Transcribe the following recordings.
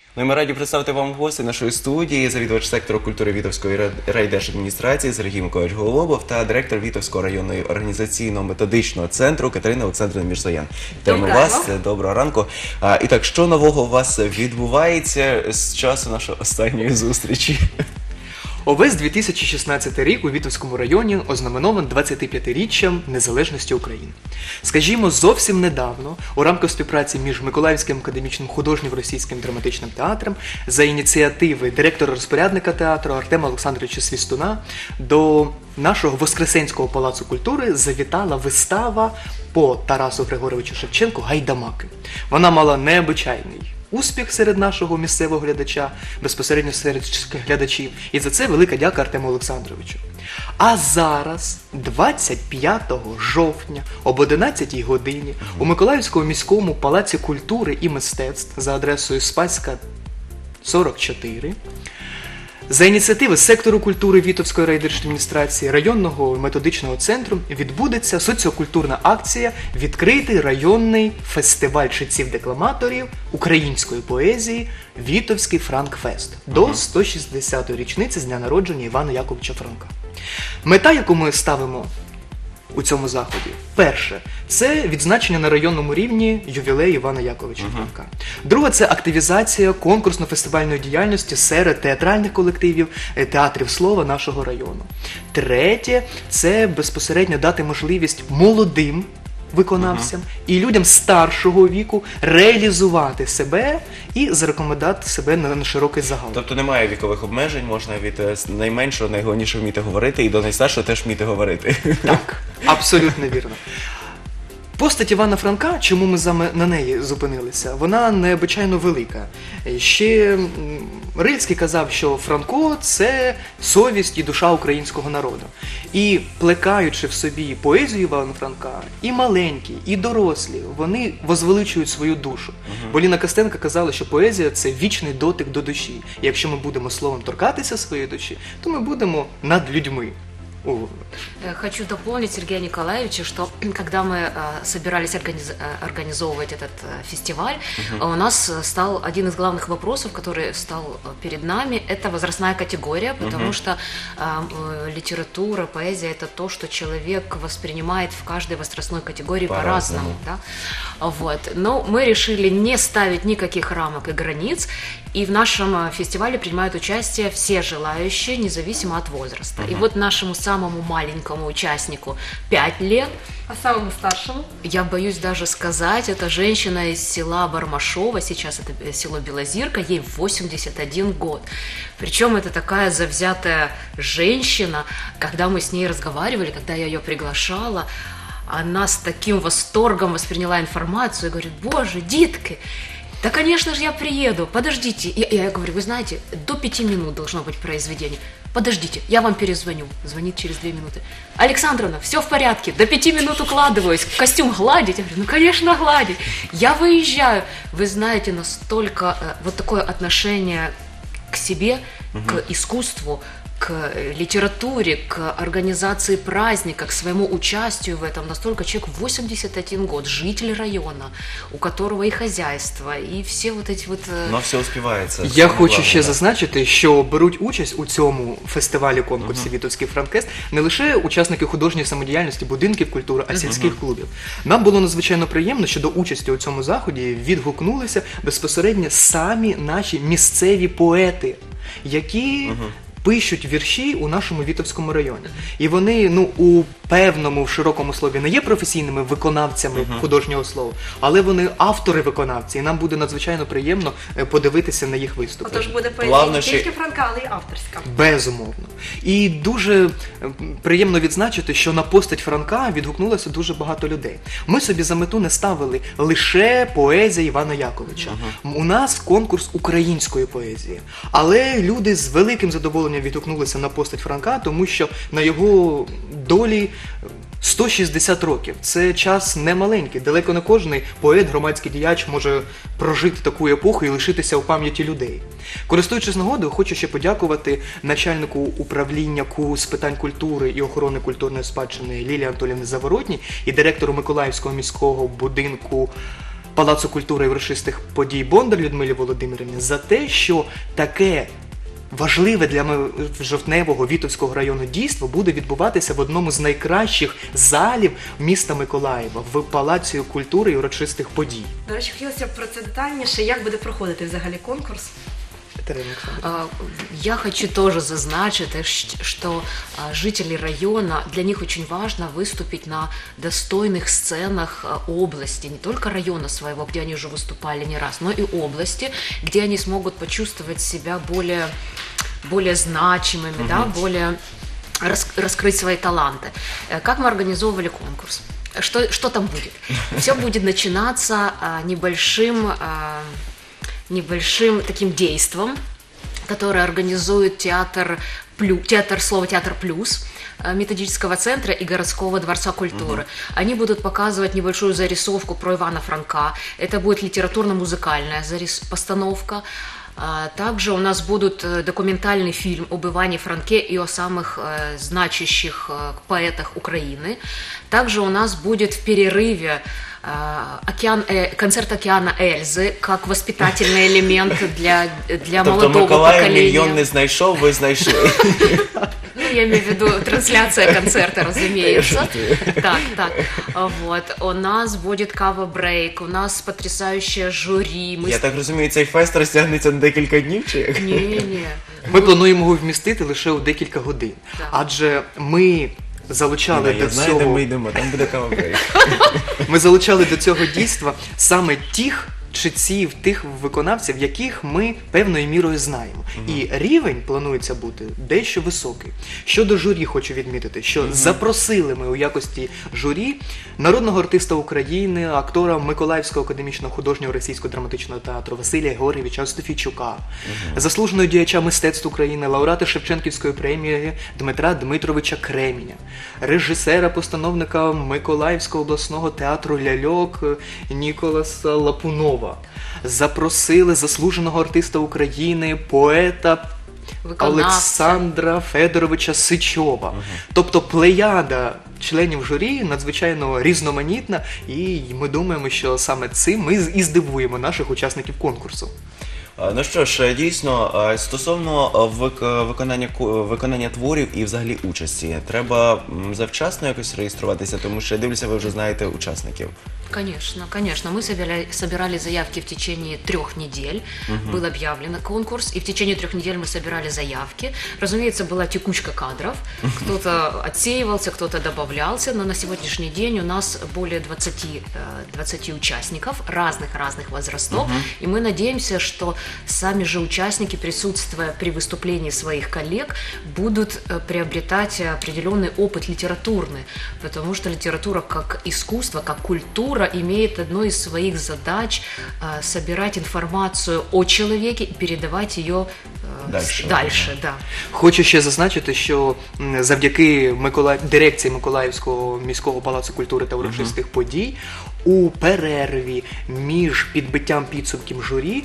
Ну і ми раді представити вам гостей нашої студії, завідувач сектору культури Вітовської райдержадміністрації Сергій Миколаївич Гололобов та директор Вітовського районного організаційно-методичного центру Катерина Олександрівна Мірзоян. Вітаємо вас, доброго ранку. І так, що нового у вас відбувається з часу нашої останньої зустрічі? Увесь 2016 рік у Вітовському районі ознаменований 25-річчям незалежності України. Скажімо, зовсім недавно у рамках співпраці між Миколаївським академічним художнім російським драматичним театром за ініціативи директора-розпорядника театру Артема Олександровича Свістуна до нашого Воскресенського палацу культури завітала вистава по Тарасу Григоровичу Шевченку «Гайдамаки». Вона мала необичайний успіх серед нашого місцевого глядача, безпосередньо серед глядачів. І за це велика дяка Артему Олександровичу. А зараз, 25 жовтня, об 11 годині, у Миколаївському міському палаці культури і мистецтв за адресою Спаська, 44, за ініціативи сектору культури Вітовської райдержадміністрації, районного методичного центру відбудеться соціокультурна акція «Відкритий районний фестиваль читців-декламаторів української поезії Вітовський Франкфест» до 160-ї річниці з дня народження Івана Яковлевича Франка. Мета, яку ми ставимо у цьому заході, перше, це відзначення на районному рівні ювілею Івана Яковлевича Франка. Друге, це активізація конкурсно-фестивальної діяльності серед театральних колективів, театрів слова нашого району. Третє, це безпосередньо дати можливість молодим виконавцям і людям старшого віку реалізувати себе і зарекомендувати себе на широкий загал. Тобто немає вікових обмежень, можна від найменшого, найголовніше вміти говорити, і до найстаршого теж вміти говорити. Так, абсолютно вірно. Постать Івана Франка, чому ми на неї зупинилися, вона необичайно велика. Ще Рильський казав, що Франко – це совість і душа українського народу. І плекаючи в собі поезію Івана Франка, і маленькі, і дорослі, вони возвеличують свою душу. Бо Ліна Костенко казала, що поезія – це вічний дотик до душі. І якщо ми будемо словом торкатися своєї душі, то ми будемо над людьми. Хочу дополнить Сергея Николаевича, что когда мы собирались организовывать этот фестиваль, у нас стал один из главных вопросов, который стал перед нами, это возрастная категория, потому что литература, поэзия – это то, что человек воспринимает в каждой возрастной категории по-разному. Да? Вот. Но мы решили не ставить никаких рамок и границ, и в нашем фестивале принимают участие все желающие, независимо от возраста. И вот нашему самому маленькому участнику 5 лет. А самому старшему? Я боюсь даже сказать, это женщина из села Бармашово, сейчас это село Белозирка, ей 81 год. Причем это такая завзятая женщина, когда мы с ней разговаривали, когда я ее приглашала, она с таким восторгом восприняла информацию и говорит: «Боже, дитки, да, конечно же, я приеду, подождите». Я говорю: вы знаете, до 5 минут должно быть произведение. Подождите, я вам перезвоню. Звонит через 2 минуты. Александровна, все в порядке, до 5 минут укладываюсь. Костюм гладить? Я говорю: ну, конечно, гладить. Я выезжаю. Вы знаете, настолько вот такое отношение к себе, к искусству, к литературе, к организации праздника, к своему участию в этом. Настолько человек 81 год, житель района, у которого і хазяйство, і всі вот эти вот... Но все успівається. Я хочу ще зазначити, що беруть участь у цьому фестивалі-конкурсі «Вітовський Франкфест» не лише учасники художньої самодіяльності будинків культури, а сільських клубів. Нам було надзвичайно приємно, що до участі у цьому заході відгукнулися безпосередньо самі наші місцеві поети, які пишуть вірші у нашому Вітовському районі. І вони, у певному, в широкому слові, не є професійними виконавцями художнього слова, але вони автори-виконавці, і нам буде надзвичайно приємно подивитися на їх виступи. Отож буде поезія не тільки Франка, але й авторська. Безумовно. І дуже приємно відзначити, що на постать Франка відгукнулося дуже багато людей. Ми собі за мету не ставили лише поезія Івана Яковлевича. У нас конкурс української поезії. Але люди з великим задоволенням відгукнулися на постать Франка, тому що на його долі 160 років. Це час немаленький. Далеко не кожний поет, громадський діяч може прожити таку епоху і лишитися у пам'яті людей. Користуючись нагодою, хочу ще подякувати начальнику управління КУ з питань культури і охорони культурної спадщини Лілії Анатоліївні Заворотній і директору Миколаївського міського будинку Палацу культури і урочистих подій Бондар Людмилі Володимирівні за те, що таке важливе для жовтневого Вітовського району дійство буде відбуватися в одному з найкращих залів міста Миколаєва, в Палаці культури і урочистих подій. До речі, хотілося б про це детальніше, як буде проходити взагалі конкурс. Я хочу тоже зазначить, что жители района, для них очень важно выступить на достойных сценах области, не только района своего, где они уже выступали не раз, но и области, где они смогут почувствовать себя более значимыми, да, более раскрыть свои таланты. Как мы организовывали конкурс? Что там будет? Все будет начинаться небольшим таким действом, которое организует театр плюс методического центра и городского дворца культуры. Они будут показывать небольшую зарисовку про Ивана Франка. Это будет литературно-музыкальная постановка. Также у нас будет документальный фильм об Иване Франке и о самых значащих поэтах Украины. Также у нас будет в перерыве концерт «Океана Эльзы» как воспитательный элемент для молодого Миколаїв поколения. мільйон не знайшов, ви знайшли. Ну, я имею в виду трансляция концерта, разумеется. Так. Вот. У нас будет кава-брейк, у нас потрясающее журі. Я так розумію, цей фест розтягнеться на декілька днів, чи як? Ні. Ми плануємо його вмістити лише у декілька годин. Так. Адже ми залучали Я до знаю, де цього... ми йдемо, там буде кава-брейк. Ми залучали до цього дійства саме тих читців, тих виконавців, яких ми певною мірою знаємо. І рівень планується бути дещо високий. Щодо журі хочу відмітити, що запросили ми у якості журі народного артиста України, актора Миколаївського академічного художнього російського драматичного театру Василія Георгійовича Остафійчука, заслуженого діяча мистецтв України, лауреата Шевченківської премії Дмитра Дмитровича Кременя, режисера-постановника Миколаївського обласного театру ляльок Ніколаса Лапунова. Запросили заслуженого артиста України, поета Олександра Федоровича Сичова. Тобто плеяда членів журі надзвичайно різноманітна, і ми думаємо, що саме цим ми і здивуємо наших учасників конкурсу. Ну що ж, дійсно, стосовно виконання творів і взагалі участі, треба завчасно якось реєструватися, тому що, я дивлюся, ви вже знаєте учасників. Конечно. Мы собирали заявки в течение 3 недель. Был объявлен конкурс, и в течение 3 недель мы собирали заявки. Разумеется, была текучка кадров. Кто-то отсеивался, кто-то добавлялся, но на сегодняшний день у нас более 20 участников разных возрастов. И мы надеемся, что сами же участники, присутствуя при выступлении своих коллег, будут приобретать определенный опыт литературный, потому что литература как искусство, как культура имеет одной из своих задач собирать информацию о человеке и передавать ее дальше. Да. Хочу ще зазначити, що завдяки дирекції Миколаївського міського палацу культури та урочистих подій у перерві між підбиттям підсумків журі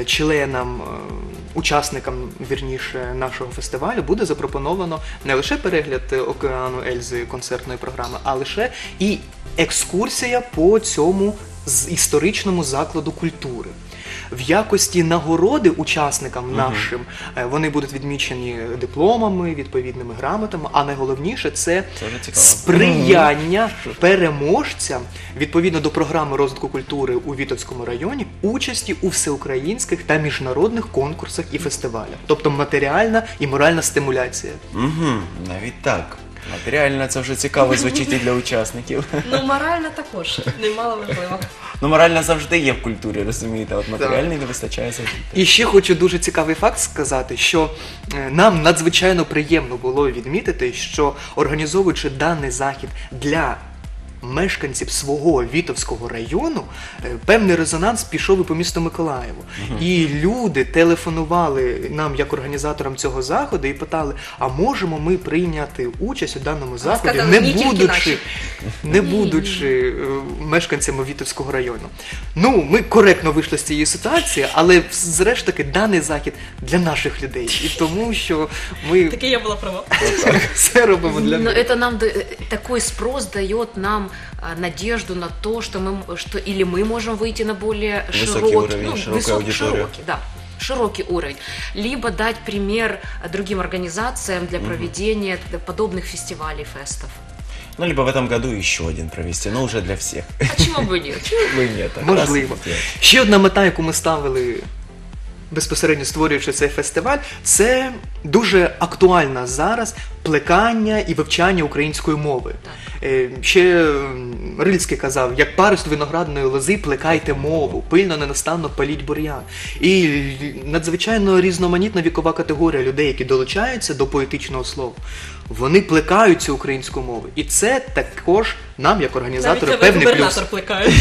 учасникам, вірніше, нашого фестивалю буде запропоновано не лише перегляд «Океану Ельзи» концертної програми, а лише і екскурсія по цьому історичному закладу культури. В якості нагороди учасникам нашим вони будуть відмічені дипломами, відповідними грамотами, а найголовніше це сприяння переможцям відповідно до програми розвитку культури у Вітовському районі участі у всеукраїнських та міжнародних конкурсах і фестивалях. Тобто матеріальна і моральна стимуляція. Навіть так. Матеріально це вже цікаво звучить і для учасників. Ну, морально також, немало важливо. Ну, морально завжди є в культурі, розумієте, от матеріальний не вистачає завжди. І ще хочу дуже цікавий факт сказати, що нам надзвичайно приємно було відмітити, що організовуючи даний захід для мешканців свого Вітовського району, певний резонанс пішов і по місту Миколаєву. І люди телефонували нам, як організаторам цього заходу, і питали, а можемо ми прийняти участь у даному заході, сказали, не будучи мешканцями Вітовського району. Ну, ми коректно вийшли з цієї ситуації, але зрештою даний захід для наших людей. І тому, що ми Таки я була права. все робимо для них. Но это нам такой спрос дает нам надежду на то, что или мы можем выйти на более Высокий уровень, широкую аудиторию. широкий уровень, либо дать пример другим организациям для проведения подобных фестивалей, фестов. Ну, либо в этом году еще один провести, но уже для всех. А чему бы нет? Чому б і ні? Так, Можливо. класно. Ще одна мета, яку ми ставили безпосередньо створюючи цей фестиваль, це дуже актуальна зараз плекання і вивчання української мови. Ще Рильський казав, як парость виноградної лози, плекайте мову, пильно, ненастанно паліть бур'ян. І надзвичайно різноманітна вікова категорія людей, які долучаються до поетичного слова, вони плекають цю українську мову. І це також нам, як організатору, певний плюс. плекає.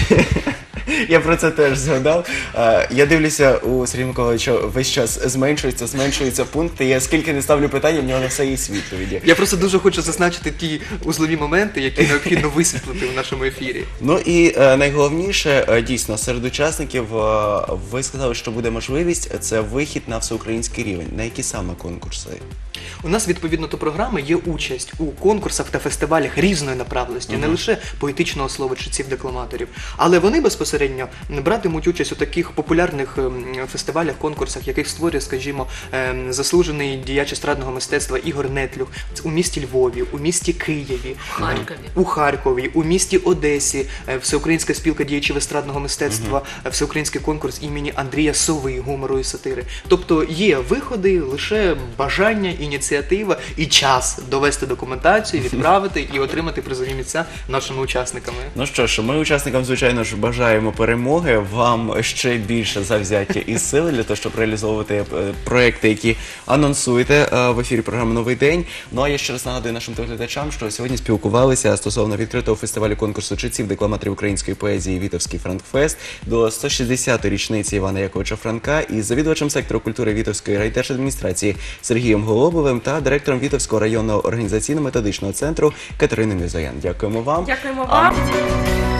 Я про це теж згадав. Я дивлюся, у Сергія Миколаївича весь час зменшуються пункти. Я скільки не ставлю питання, в нього на все є відповіді. Я просто дуже хочу зазначити ті узлові моменти, які необхідно висвітлити в нашому ефірі. Ну і найголовніше, дійсно, серед учасників ви сказали, що буде можливість, це вихід на всеукраїнський рівень. На які саме конкурси? У нас, відповідно до програми, є участь у конкурсах та фестивалях різної направленості, не лише поетичного слова читців, декламаторів, але вони безпосередньо братимуть участь у таких популярних фестивалях, конкурсах, яких створює, скажімо, заслужений діяч естрадного мистецтва Ігор Нетлюх у місті Львові, у місті Києві, у Харкові, у місті Одесі, Всеукраїнська спілка діячів естрадного мистецтва, всеукраїнський конкурс імені Андрія Сови, гумору і сатири. Тобто є виходи, лише бажання, ініціатива і час довести документацію, відправити і отримати призові місця нашими учасниками. Ну що ж, ми учасникам, звичайно ж, бажаємо перемоги, вам ще більше завзяття і сили для того, щоб реалізовувати проекти, які анонсуєте в ефірі програми «Новий день». Ну а я ще раз нагадую нашим телеглядачам, що сьогодні спілкувалися стосовно відкритого фестивалю конкурсу читців, декламаторів української поезії «Вітовський Франкфест» до 160-ї річниці Івана Яковича Франка із завідувачем сектору культури Вітовської райдержадміністрації Сергієм Голобовим та директором Вітовського районного організаційно-методичного центру Катериною Мірзоян. Дякуємо вам. Дякуємо вам.